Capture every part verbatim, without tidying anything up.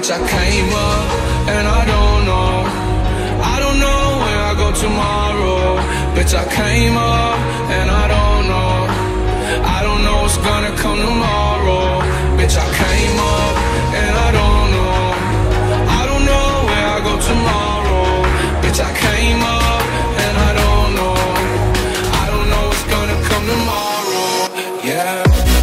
Bitch, I came up, and I don't know. I don't know where I go tomorrow. Bitch, I came up, and I don't know. I don't know what's gonna come tomorrow. Bitch, I came up, and I don't know. I don't know where I go tomorrow. Bitch, I came up, and I don't know. I don't know what's gonna come tomorrow. Yeah.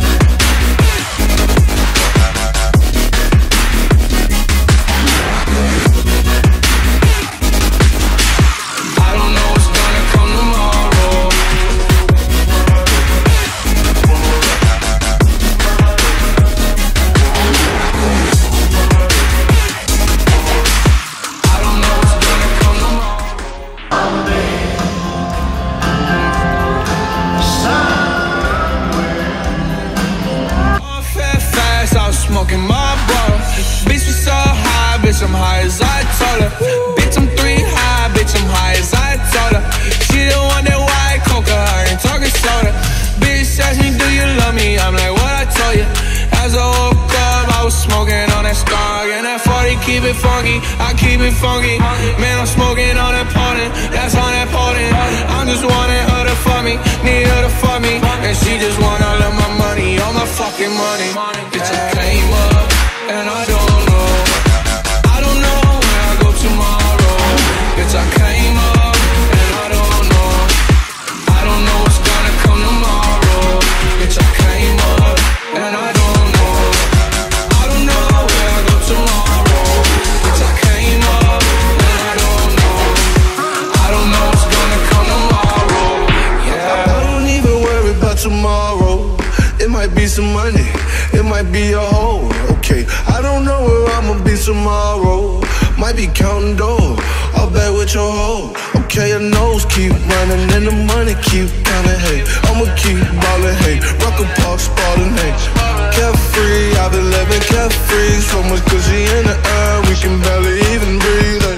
Smoking my bottle. Bitch, we so high, bitch, I'm high as I told her. Bitch, I'm three high, bitch, I'm high as I told her. She the one that white coca, I ain't talking soda. Bitch asked me, do you love me? I'm like, what I told you. As I woke up, I was smoking on that skunk. And that forty keep it funky, I keep it funky. Man, I'm smoking on that potent, that's on that potent. I'm just wanting her to fuck me, need her to fuck me. And she just want all of my money, all my fucking money. Bitch, I came up, and I don't know. I don't know where I go tomorrow. Bitch, I came up, and I don't know. I don't know what's gonna come tomorrow. Bitch, I came up, and I don't know. I don't know where I go tomorrow. Bitch, I came up, and I don't know. I don't know what's gonna come tomorrow. Yeah. I don't even worry about tomorrow. It might be some money, it might be a hole. Okay, I don't know where I'ma be tomorrow. Might be counting dough, I'll bet with your hoe. Okay, your nose keep running and the money keep counting. Hey, I'ma keep ballin'. Hey, rock a park, spallin'. Hey, carefree, I've been living carefree. So much cushy in the air, we can barely even breathe.